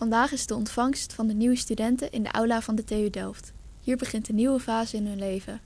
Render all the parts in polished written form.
Vandaag is de ontvangst van de nieuwe studenten in de aula van de TU Delft. Hier begint een nieuwe fase in hun leven.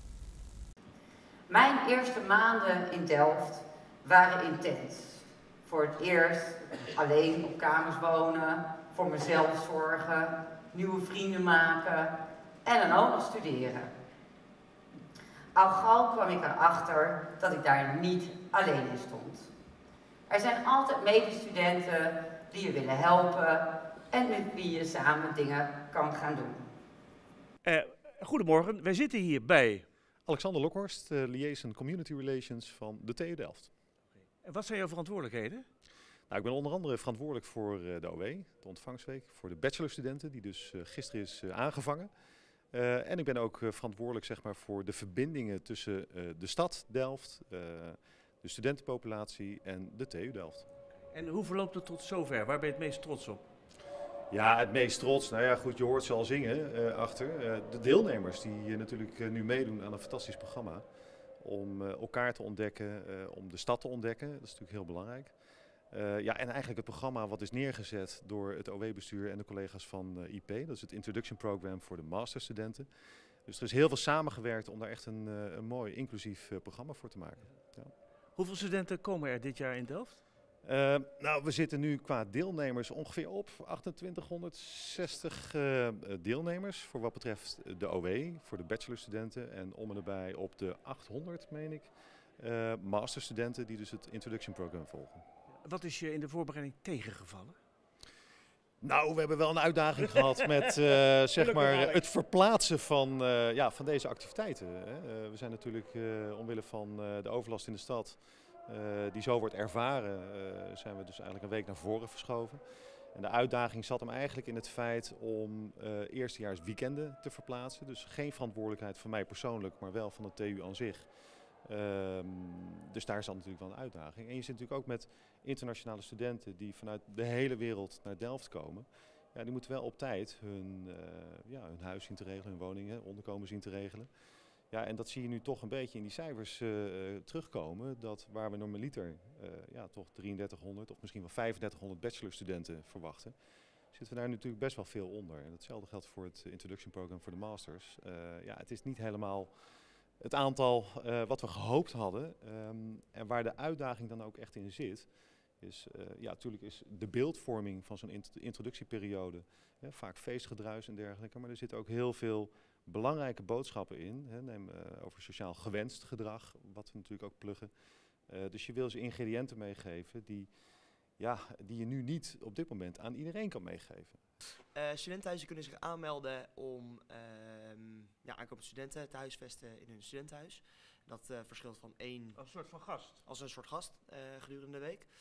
Mijn eerste maanden in Delft waren intens. Voor het eerst alleen op kamers wonen, voor mezelf zorgen, nieuwe vrienden maken en dan ook nog studeren. Al gauw kwam ik erachter dat ik daar niet alleen in stond. Er zijn altijd medestudenten die je willen helpen en met wie je samen dingen kan gaan doen. Goedemorgen, wij zitten hier bij... Alexander Lokhorst, Liaison Community Relations van de TU Delft. En wat zijn jouw verantwoordelijkheden? Nou, ik ben onder andere verantwoordelijk voor de OW, de ontvangstweek, voor de bachelorstudenten die dus gisteren is aangevangen. En ik ben ook verantwoordelijk zeg maar, voor de verbindingen tussen de stad Delft, de studentenpopulatie en de TU Delft. En hoe verloopt het tot zover? Waar ben je het meest trots op? Ja, het meest trots. Nou ja, goed, je hoort ze al zingen achter. De deelnemers die natuurlijk nu meedoen aan een fantastisch programma. Om elkaar te ontdekken, om de stad te ontdekken. Dat is natuurlijk heel belangrijk. Ja, en eigenlijk het programma wat is neergezet door het OW-bestuur en de collega's van IP. Dat is het Introduction Program voor de masterstudenten. Dus er is heel veel samengewerkt om daar echt een mooi inclusief programma voor te maken. Ja. Hoeveel studenten komen er dit jaar in Delft? Nou, we zitten nu qua deelnemers ongeveer op 2860 deelnemers voor wat betreft de OW, voor de bachelorstudenten en om en nabij op de 800, meen ik, masterstudenten die dus het Introduction Program volgen. Wat is je in de voorbereiding tegengevallen? Nou, we hebben wel een uitdaging gehad met zeg maar het verplaatsen van deze activiteiten. Hè. We zijn natuurlijk omwille van de overlast in de stad, die zo wordt ervaren, zijn we dus eigenlijk een week naar voren verschoven. En de uitdaging zat hem eigenlijk in het feit om eerstejaars weekenden te verplaatsen. Dus geen verantwoordelijkheid van mij persoonlijk, maar wel van de TU aan zich. Dus daar zat natuurlijk wel een uitdaging. En je zit natuurlijk ook met internationale studenten die vanuit de hele wereld naar Delft komen. Ja, die moeten wel op tijd hun huis zien te regelen, hun woningen, onderkomen zien te regelen. Ja, en dat zie je nu toch een beetje in die cijfers terugkomen. Dat waar we normaliter toch 3300 of misschien wel 3500 bachelorstudenten verwachten, zitten we daar natuurlijk best wel veel onder. En hetzelfde geldt voor het Introduction Program voor de masters. Het is niet helemaal het aantal wat we gehoopt hadden. En waar de uitdaging dan ook echt in zit, is natuurlijk is de beeldvorming van zo'n introductieperiode, vaak feestgedruis en dergelijke, maar er zitten ook heel veel belangrijke boodschappen in. Neem over sociaal gewenst gedrag, wat we natuurlijk ook pluggen. Dus je wil ze ingrediënten meegeven die je nu niet op dit moment aan iedereen kan meegeven. Studentenhuizen kunnen zich aanmelden om aankomende studenten te huisvesten in hun studentenhuis. Dat verschilt van één... Als een soort van gast? Als een soort gast gedurende de week.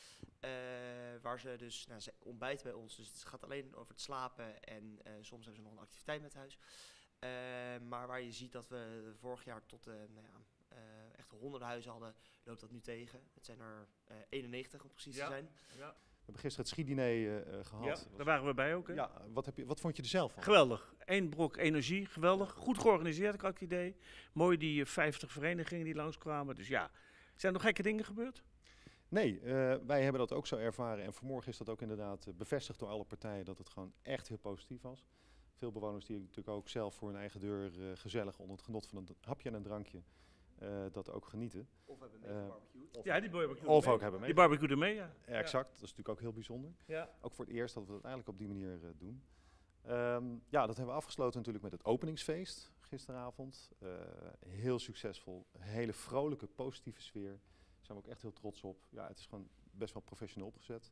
Waar ze dus, ze ontbijten bij ons, dus het gaat alleen over het slapen en soms hebben ze nog een activiteit met huis. Maar waar je ziet dat we vorig jaar tot echt honderden huizen hadden, loopt dat nu tegen. Het zijn er 91 om precies te zijn. Ja. We hebben gisteren het schiediner gehad. Ja, daar waren we bij ook. Hè? Ja, wat vond je er zelf van? Geweldig. Eén brok energie, geweldig. Goed georganiseerd, ik had het idee. Mooi die 50 verenigingen die langskwamen. Dus ja, zijn er nog gekke dingen gebeurd? Nee, wij hebben dat ook zo ervaren. En vanmorgen is dat ook inderdaad bevestigd door alle partijen dat het gewoon echt heel positief was. Veel bewoners die natuurlijk ook zelf voor hun eigen deur gezellig onder het genot van een hapje en een drankje dat ook genieten. Of hebben meegebarbecued. Ja, die barbecue. Of ook hebben mee. Die barbecue ermee, ja. Exact, dat is natuurlijk ook heel bijzonder. Ja. Ook voor het eerst dat we dat eigenlijk op die manier doen. Dat hebben we afgesloten natuurlijk met het openingsfeest gisteravond. Heel succesvol, hele vrolijke, positieve sfeer. Daar zijn we ook echt heel trots op. Ja, het is gewoon best wel professioneel opgezet.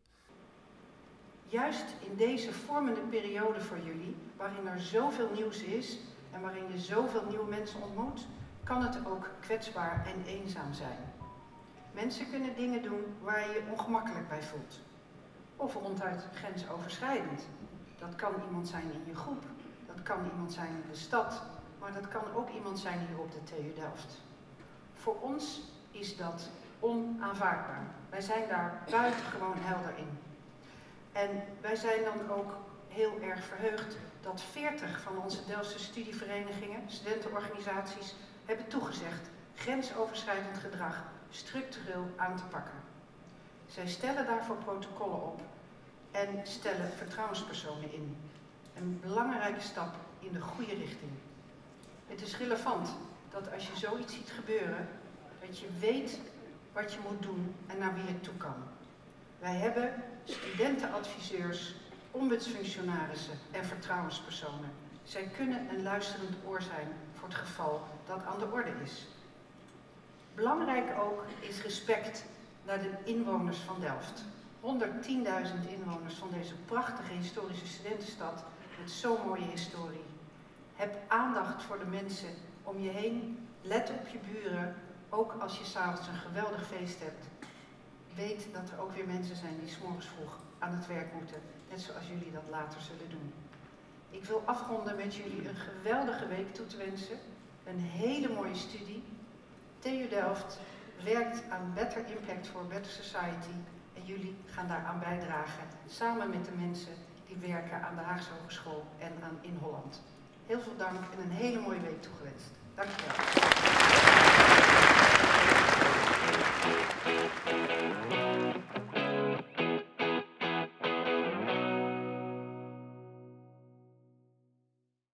Juist in deze vormende periode voor jullie, waarin er zoveel nieuws is en waarin je zoveel nieuwe mensen ontmoet, kan het ook kwetsbaar en eenzaam zijn. Mensen kunnen dingen doen waar je je ongemakkelijk bij voelt. Of ronduit grensoverschrijdend. Dat kan iemand zijn in je groep, dat kan iemand zijn in de stad, maar dat kan ook iemand zijn hier op de TU Delft. Voor ons is dat onaanvaardbaar. Wij zijn daar buitengewoon helder in. En wij zijn dan ook heel erg verheugd dat 40 van onze Delftse studieverenigingen, studentenorganisaties, hebben toegezegd grensoverschrijdend gedrag structureel aan te pakken. Zij stellen daarvoor protocollen op en stellen vertrouwenspersonen in. Een belangrijke stap in de goede richting. Het is relevant dat als je zoiets ziet gebeuren, dat je weet wat je moet doen en naar wie je toe kan. Wij hebben studentenadviseurs, ombudsfunctionarissen en vertrouwenspersonen. Zij kunnen een luisterend oor zijn voor het geval dat aan de orde is. Belangrijk ook is respect naar de inwoners van Delft. 110.000 inwoners van deze prachtige historische studentenstad met zo'n mooie historie. Heb aandacht voor de mensen om je heen. Let op je buren, ook als je s'avonds een geweldig feest hebt. Weet dat er ook weer mensen zijn die 's morgens vroeg aan het werk moeten, net zoals jullie dat later zullen doen. Ik wil afronden met jullie een geweldige week toe te wensen. Een hele mooie studie. TU Delft werkt aan Better Impact for Better Society en jullie gaan daaraan bijdragen, samen met de mensen die werken aan de Haagse Hogeschool en in Holland. Heel veel dank en een hele mooie week toegewenst. Dank je wel.